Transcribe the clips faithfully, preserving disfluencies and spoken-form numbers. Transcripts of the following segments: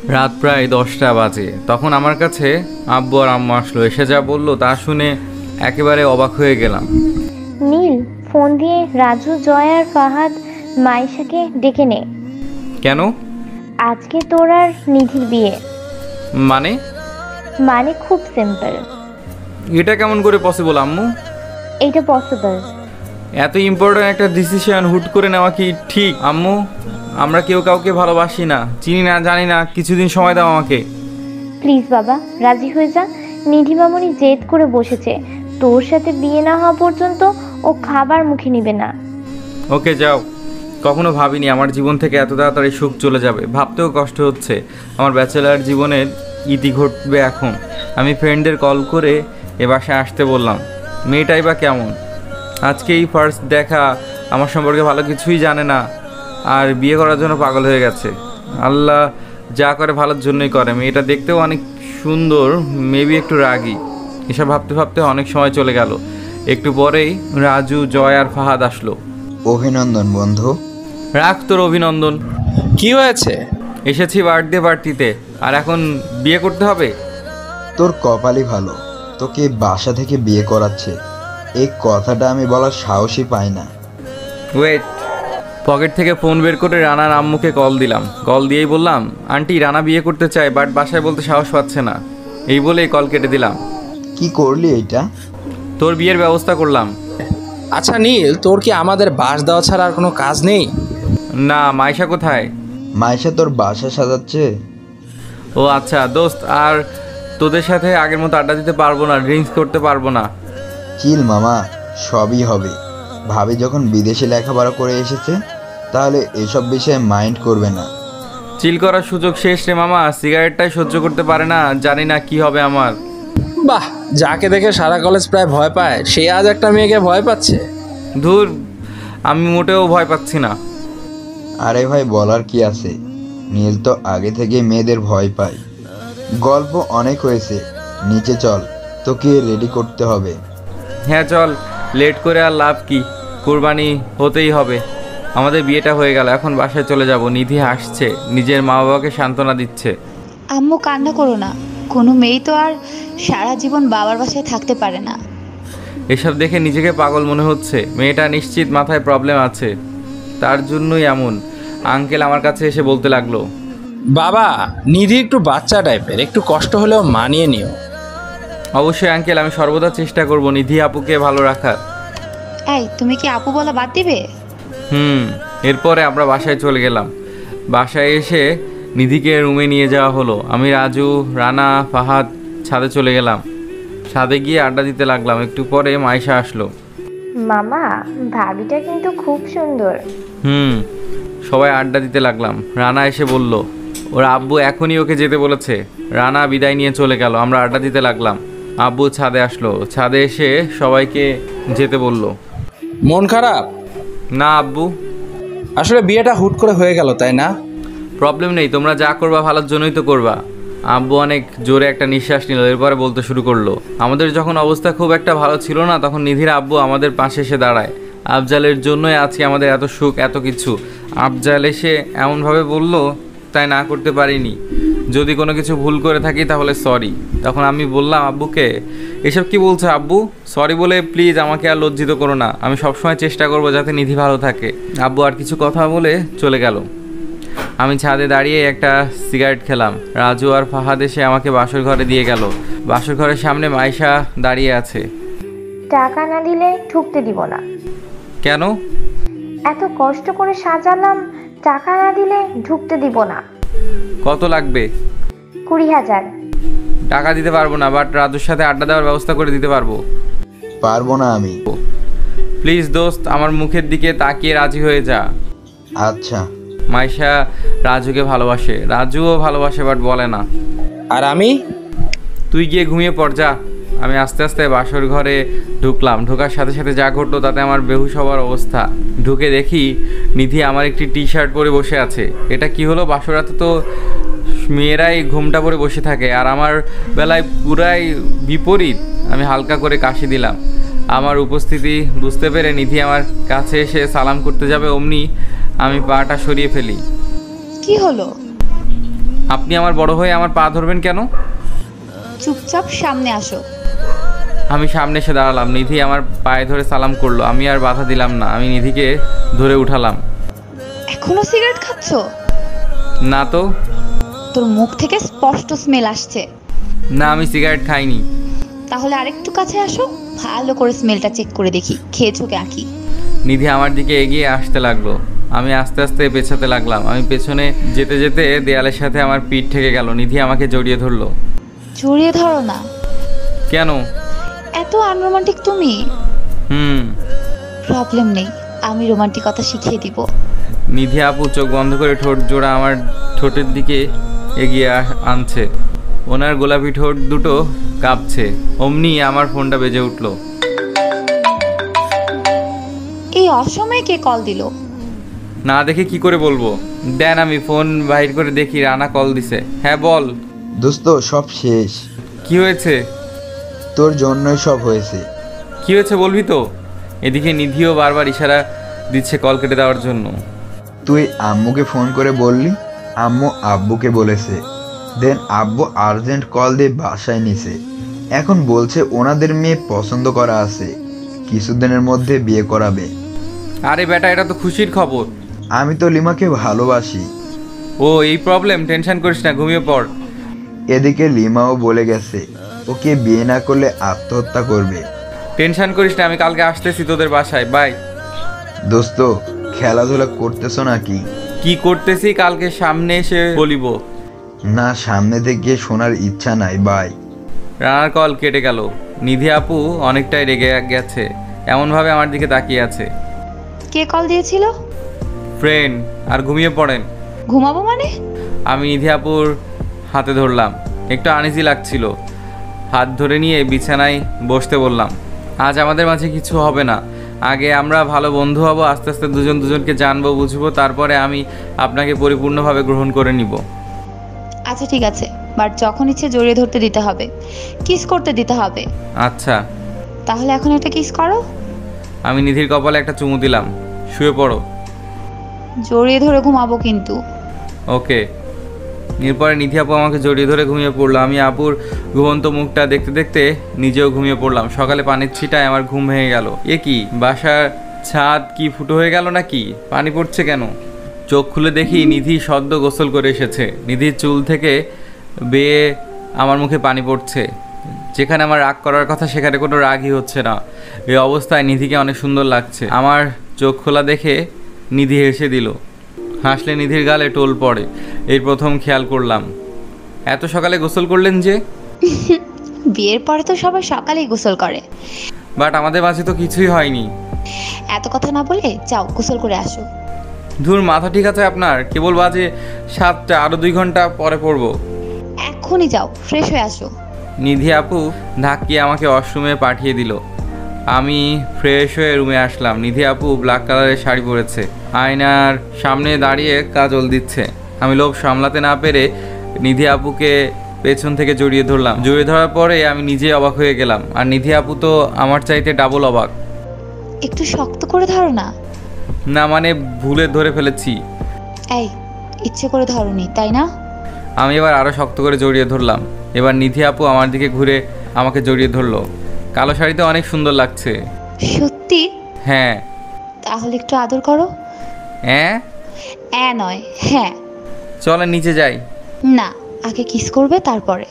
রাত প্রায় দশটা বাজে। তখন আমার কাছে আব্বু আর আম্মু আসলো। এসে যা বললো তা শুনে একেবারে অবাক হয়ে গেলাম। নীল, ফোন দিয়ে রাজু, জয় আর ফাহাদ মাইশাকে ডেকে নে। কেন? আজকে তোর আর নিধির বিয়ে। মানে? মানে খুব সিম্পল। এটা কেমন করে পসিবল আম্মু? এটা পসিবল। এত ইম্পর্টেন্ট একটা ডিসিশন হুট করে নেওয়া কি ঠিক আম্মু? আমরা কেউ কাউকে ভালোবাসি না, চিনি না, জানি না। কিছুদিন সময় দাও আমাকে। প্লিজ বাবা, রাজি হয়ে যা। নিধি মামনি জেদ করে বসেছে, তোর সাথে বিয়ে না হওয়া পর্যন্ত ও খাবার মুখে নিবে না। ওকে যাও। কখনো ভাবিনি আমার জীবন থেকে এত তাড়াতাড়ি সুখ চলে যাবে। ভাবতেও কষ্ট হচ্ছে আমার ব্যাচেলার জীবনের ইতি ঘটবে এখন। আমি ফ্রেন্ডদের কল করে এ বাসায় আসতে বললাম। মেয়েটাই বা কেমন? আজকেই ফার্স্ট দেখা, আমার সম্পর্কে ভালো কিছুই জানে না, আর বিয়ে করার জন্য পাগল হয়ে গেছে। আল্লাহ যা করে ভালোর জন্যই করে। মেয়েটা দেখতেও অনেক সুন্দর, মেবি একটু রাগী। এসব ভাবতে ভাবতে অনেক সময় চলে গেল। একটু পরেই রাজু, জয় আর ফাহাদ আসলো। অভিনন্দন বন্ধু। রাখ তোর অভিনন্দন। কি হয়েছে? এসেছি বার্থডে পার্টিতে, আর এখন বিয়ে করতে হবে? তোর কপালই ভালো, তোকে বাসা থেকে বিয়ে করাচ্ছে। এই কথাটা আমি বলার সাহসই পাই না। ওয়েট। পকেট থেকে ফোন বের করে রানার আম্মুকে কল দিলাম। কল দিয়েই বললাম, আন্টি রানা বিয়ে করতে চায়, বাট বাসায় বলতে সাহস পাচ্ছে না। এই বলেই কল কেটে দিলাম। কি করলি এইটা? তোর বিয়ের ব্যবস্থা করলাম। আচ্ছা নীল, তোর কি আমাদের বাস দেওয়া ছাড়া আর কোনো কাজ নেই? না, মাইশা কোথায়? মাইশা তোর বাসা সাজাচ্ছে। ও আচ্ছা দোস্ত, আর তোদের সাথে আগের মতো আড্ডা দিতে পারবো না, ড্রিঙ্কস করতে পারবো না। চিল মামা, সবই হবে। ভাবি যখন বিদেশে লেখাপড়া করে এসেছে, তাহলে এসব বিষয়ে মাইন্ড করবে না। চিল করার সুযোগ শেষ রে মামা। সিগারেটটাই সহ্য করতে পারে না, জানি না কি হবে আমার। বাহ, যাকে দেখে সারা কলেজ প্রায় ভয় পায়, সে আজ একটা মেয়েকে ভয় পাচ্ছে। ধুর, আমি মোটেও ভয় পাচ্ছি না। আরে ভাই, বলার কি আছে? নীল তো আগে থেকে মেয়েদের ভয় পায়। গল্প অনেক হয়েছে, নিচে চল, তোকে রেডি করতে হবে। হ্যাঁ চল, লেট করে আর লাভ কি? কুরবানি হতেই হবে। আমাদের বিয়েটা হয়ে গেল, এখন বাসায় চলে যাব। নিধি হাসছে, নিজের মা বাবাকে সান্ত্বনা দিচ্ছে। আম্মু কান্না করো না, কোনো মেয়ে তো আর সারা জীবন বাবার বাসায় থাকতে পারে না। এসব দেখে নিজেকে পাগল মনে হচ্ছে। মেয়েটা নিশ্চিত মাথায় প্রবলেম আছে, তার জন্যই এমন। আঙ্কেল আমার কাছে এসে বলতে লাগলো, বাবা, নিধি একটু বাচ্চা টাইপের, একটু কষ্ট হলেও মানিয়ে নিও। অবশ্যই আঙ্কেল, আমি সর্বদা চেষ্টা করব নিধি আপুকে ভালো রাখার। এই, তুমি কি আপু বলা বাদ দিবে? হুম। এরপরে আমরা বাসায় চলে গেলাম। বাসায় এসে নিধিকে রুমে নিয়ে যাওয়া হলো। আমি, রাজু, রানা, ফাহাদ ছাদে চলে গেলাম। ছাদে গিয়ে আড্ডা দিতে লাগলাম। একটু পরে মাইশা আসলো। মামা, ভাবিটা কিন্তু খুব সুন্দর। হুম। সবাই আড্ডা দিতে লাগলাম। রানা এসে বলল ওর আব্বু এখনই ওকে যেতে বলেছে। রানা বিদায় নিয়ে চলে গেল। আমরা আড্ডা দিতে লাগলাম। আব্বু ছাদে আসলো। ছাদে এসে সবাইকে যেতে বলল। মন খারাপ? না আব্বু, আসলে বিয়েটা হুট করে হয়ে গেল, তাই না? প্রবলেম নেই, তোমরা যা করবা ভালোর জন্যই তো করবা। আব্বু অনেক জোরে একটা নিঃশ্বাস নিল, এরপরে বলতে শুরু করলো, আমাদের যখন অবস্থা খুব একটা ভালো ছিল না, তখন নিধির আব্বু আমাদের পাশে এসে দাঁড়ায়। আফজালের জন্যই আজকে আমাদের এত সুখ, এত কিছু। আফজাল এসে এমনভাবে বলল, তাই না করতে পারিনি। যদি কোনো কিছু ভুল করে থাকি তাহলে সরি। তখন আমি বললাম আব্বুকে, এসব কি বলছো আব্বু? সরি বলে প্লিজ আমাকে আর লজ্জিত করো না। আমি সবসময় চেষ্টা করবো যাতে নিধি ভালো থাকে। আব্বু আর কিছু কথা বলে চলে গেল। আমি ছাদে দাঁড়িয়ে একটা সিগারেট খেলাম। রাজু আর ফাহাদ এসে আমাকে বাসর ঘরে দিয়ে গেল। বাসর ঘরের সামনে মাইশা দাঁড়িয়ে আছে। টাকা না দিলে ঢুকতে দিব না। কেন? এত কষ্ট করে সাজালাম, টাকা না দিলে ঢুকতে দিব না। কত লাগবে? কুড়ি হাজার। টাকা দিতে পারবো না, বাট রাজুর সাথে আড্ডা দেওয়ার ব্যবস্থা করে দিতে পারবো। পারবো না আমি। প্লিজ দোস্ত, আমার মুখের দিকে তাকিয়ে রাজি হয়ে যা। আচ্ছা। মাইশা রাজুকে ভালোবাসে, রাজুও ভালোবাসে, বাট বলে না। আর আমি? তুই গিয়ে ঘুমিয়ে পড় যা। আমি আস্তে আস্তে বাসর ঘরে ঢুকলাম। ঢোকার সাথে সাথে যা ঘটলো তাতে আমার বেহুশ হওয়ার অবস্থা। ঢুকে দেখি নিধি আমার একটি টি শার্ট পরে বসে আছে। এটা কি হলো? বাসর রাতে তো মেয়েরাই ঘুমটা পরে বসে থাকে, আর আমার বেলায় পুরাই বিপরীত। আমি হালকা করে কাশি দিলাম। আমার উপস্থিতি বুঝতে পেরে নিধি আমার কাছে এসে সালাম করতে যাবে, অমনি আমি পাটা সরিয়ে ফেলি। কি হলো? আপনি আমার বড় হয়ে আমার পা ধরবেন কেন? চুপচাপ সামনে আসো। আমি সামনে এসে দাঁড়ালাম। নিধি আমার পায়ে ধরে সালাম করলো। আমি আর বাধা দিলাম না। আমি নিধিকে ধরে উঠালাম। এখনো সিগারেট খাচ্ছ? না তো। তোর মুখ থেকে স্পষ্ট স্মেল আসছে। না, আমি সিগারেট খাইনি। তাহলে আরেকটু কাছে আসো, ভালো করে স্মেলটা চেক করে দেখি খেয়েছো নাকি। নিধি আমার দিকে এগিয়ে আসতে লাগলো। আমি আস্তে আস্তে পেছাতে লাগলাম। আমি পেছনে যেতে যেতে দেয়ালের সাথে আমার পিঠ ঠেকে গেল। নিধি আমাকে জড়িয়ে ধরলো। জড়িয়ে ধরো না। কেন? এত আনরোমান্টিক তুমি। হুম। প্রবলেম নেই, আমি রোমান্টিকতা শিখিয়ে দিব। নিধি আপু চোখ বন্ধ করে ঠোঁট জোড়া আমার ঠোঁটের দিকে এগিয়ে আনছে। ওনার গোলাপি ঠোঁট দুটো কাঁপছে। অমনি আমার ফোনটা বেজে উঠল। এই অসময়ে কে কল দিল? না দেখে কি করে বলবো? দেন আমি ফোন বাইর করে দেখি রানা কল দিছে। হ্যাঁ বল। দোস্ত সব শেষ। কি হয়েছে? তোর জন্যই সব হয়েছে। কি হয়েছে বলবি তো? এদিকে নিধিও বারবার ইশারা দিচ্ছে কল কেটে দেওয়ার জন্য। তুই আম্মুকে ফোন করে বললি, আম্মু আব্বুকে বলেছে, দেন আব্বু আর্জেন্ট কল দিয়ে বাসায় নিছে। এখন বলছে ওনাদের মেয়ে পছন্দ করা আছে, কিছুদিনের মধ্যে বিয়ে করাবে। আরে বেটা, এটা তো খুশির খবর। আমি তো লিমাকে ভালোবাসি। ও এই প্রবলেম? টেনশন করিস না, ঘুমিয়ে পড়। এদিকে লিমাও বলে গেছে ওকে বিয়ে না করলে আত্মহত্যা করবে। টেনশন করিস না, আমি কালকে আসতেছি তোদের বাসায়। বাই। দোস্ত খেলাধুলা করতেছো নাকি? কি করতেছি কালকে সামনে এসে বলিব। না, সামনে থেকে শোনার ইচ্ছা নাই। বাই। রানার কল কেটে গেল। নিধি আপু অনেকটাই রেগে গেছে, এমনভাবে আমার দিকে তাকিয়ে আছে। কে কল দিয়েছিল? ফ্রেন্ড। আর ঘুমিয়ে পড়েন। ঘুমাবো মানে? আমি নিধি আপুর হাতে ধরলাম। একটু আনইজি লাগছিল। হাত ধরে নিয়ে বিছানায় বসতে বললাম। আজ আমাদের মাঝে কিছু হবে না। আগে আমরা ভালো বন্ধু হব, আস্তে আস্তে দুজন দুজনকে জানবো, বুঝবো, তারপরে আমি আপনাকে পরিপূর্ণভাবে গ্রহণ করে নিব। আচ্ছা ঠিক আছে, বাট যখন ইচ্ছে জড়িয়ে ধরতে দিতে হবে, কিস করতে দিতে হবে। আচ্ছা। তাহলে এখন একটা কিস করো। আমি নিধির কপালে একটা চুমু দিলাম। শুয়ে পড়ো। জড়িয়ে ধরে ঘুমাবো কিন্তু। ওকে। এরপরে নিধি আপু আমাকে জড়িয়ে ধরে ঘুমিয়ে পড়লো। আমি আপুর ঘুমন্ত মুখটা দেখতে দেখতে নিজেও ঘুমিয়ে পড়লাম। সকালে পানির ছিটায় আমার ঘুম ভেঙে গেল। এ কি, বাসার ছাদ কি ফুটো হয়ে গেল নাকি? পানি পড়ছে কেন? চোখ খুলে দেখি নিধি সদ্য গোসল করে এসেছে। নিধির চুল থেকে বেয়ে আমার মুখে পানি পড়ছে। যেখানে আমার রাগ করার কথা সেখানে কোনো রাগই হচ্ছে না। এই অবস্থায় নিধিকে অনেক সুন্দর লাগছে। আমার চোখ খোলা দেখে নিধি হেসে দিল। হাসলে নিধির গালে টোল পড়ে। এই প্রথম খেয়াল করলাম। এত সকালে গোসল করলেন যে? বিয়ের পরে তো সবাই সকালেই গোসল করে। বাট আমাদের মাঝে তো কিছুই হয়নি। এত কথা না বলে যাও গোসল করে আসো। ধুর, মাথা ঠিক আছে আপনার? কেবল বাজে সাতটা, আরো দুই ঘন্টা পরে পড়বো। এখনই যাও, ফ্রেশ হয়ে আসো। নিধি আপু ধাক্কিয়ে আমাকে ওয়াশরুমে পাঠিয়ে দিল। আমি ফ্রেশ হয়ে রুমে আসলাম। নিধি আপু ব্ল্যাক কালারের শাড়ি পরেছে, আয়নার সামনে দাঁড়িয়ে কাজল দিচ্ছে। আমি লোভ সামলাতে না পেরে নিধি আপুকে পেছন থেকে জড়িয়ে ধরলাম। জড়িয়ে ধরার পরে আমি নিজে অবাক হয়ে গেলাম। আর নিধি আপু তো আমার চাইতে ডাবল অবাক। একটু শক্ত করে ধরো না। না মানে ভুলে ধরে ফেলেছি। এই, ইচ্ছে করে ধরোনি তাই না? আমি এবার আরও শক্ত করে জড়িয়ে ধরলাম। এবার নিধি আপু আমার দিকে ঘুরে আমাকে জড়িয়ে ধরলো। কালো শাড়িতে অনেক সুন্দর লাগছে। সত্যি? হ্যাঁ। তাহলে একটু আদর করো। হ্যাঁ? হ্যাঁ নয় হ্যাঁ। চলে নিচে যাই। না, আগে কিস করবে তারপরে।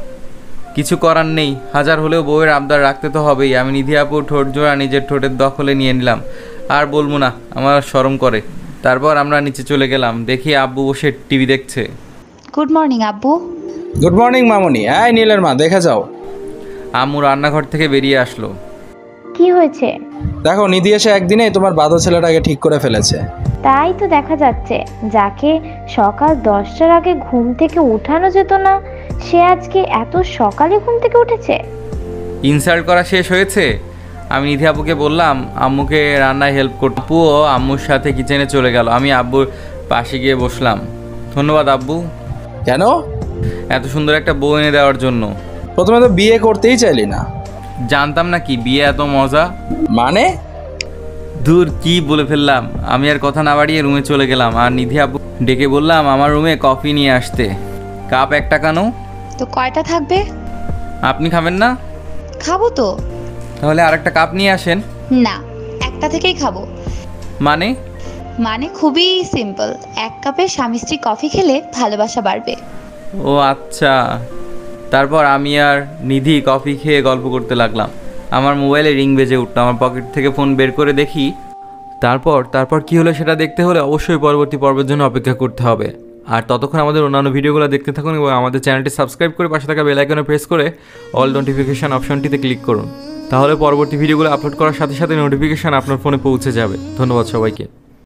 কিছু করার নেই, হাজার হলেও বউয়ের আবদার রাখতে তো হবেই। আমি নিধি আপুর ঠোঁট জোড়া নিজের ঠোঁটের দখলে নিয়ে নিলাম। আর বলবো না, আমার শরম করে। তারপর আমরা নিচে চলে গেলাম। দেখি আব্বু বসে টিভি দেখছে। গুড মর্নিং আব্বু। গুড মর্নিং মামুনি। এই নীলের মা, দেখে যাও। আম্মু রান্নাঘর থেকে বেরিয়ে আসলো। কি হয়েছে? দেখো, নিধি এসে একদিনেই তোমার বাঁধা ছেলেটাকে ঠিক করে ফেলেছে। তাই তো দেখা যাচ্ছে। যাকে সকাল দশটার আগে ঘুম থেকে উঠানো যেত না, সে আজকে এত সকালে ঘুম থেকে উঠেছে। ইনসাল্ট করা শেষ হয়েছে? আমি নিধি আপুকে বললাম আম্মুকে রান্নায় হেল্প করতে। আপুও আম্মুর সাথে কিচেনে চলে গেল। আমি আব্বুর পাশে গিয়ে বসলাম। ধন্যবাদ আব্বু। কেন? এত সুন্দর একটা বউ এনে দেওয়ার জন্য। প্রথমে তো বিয়ে করতেই চাইলি না। জানতাম না কি বিয়ে এত মজা। মানে? দূর, কি বলে ফেললাম। আমি আর কথা না বাড়িয়ে রুমে চলে গেলাম। আর নিধি আপু ডেকে বললাম আমার রুমে কফি নিয়ে আসতে। কাপ এক টাকা নো। তো কয়টা থাকবে? আপনি খাবেন না? খাবো তো। তাহলে আরেকটা কাপ নিয়ে আসেন। না, একটা থেকেই খাবো। মানে? মানে খুবই সিম্পল, এক কাপে স্বামী স্ত্রী কফি খেলে ভালোবাসা বাড়বে। ও আচ্ছা। তারপর আমি আর নিধি কফি খেয়ে গল্প করতে লাগলাম। আমার মোবাইলে রিং বেজে উঠলো। আমার পকেট থেকে ফোন বের করে দেখি। তারপর তারপর কি হলো সেটা দেখতে হলে অবশ্যই পরবর্তী পর্বের জন্য অপেক্ষা করতে হবে। আর ততক্ষণ আমাদের অন্যান্য ভিডিওগুলো দেখতে থাকুন এবং আমাদের চ্যানেলটি সাবস্ক্রাইব করে পাশে থাকা বেল আইকনে প্রেস করে অল নোটিফিকেশন অপশনটিতে ক্লিক করুন। তাহলে পরবর্তী ভিডিওগুলো আপলোড করার সাথে সাথে নোটিফিকেশন আপনার ফোনে পৌঁছে যাবে। ধন্যবাদ সবাইকে।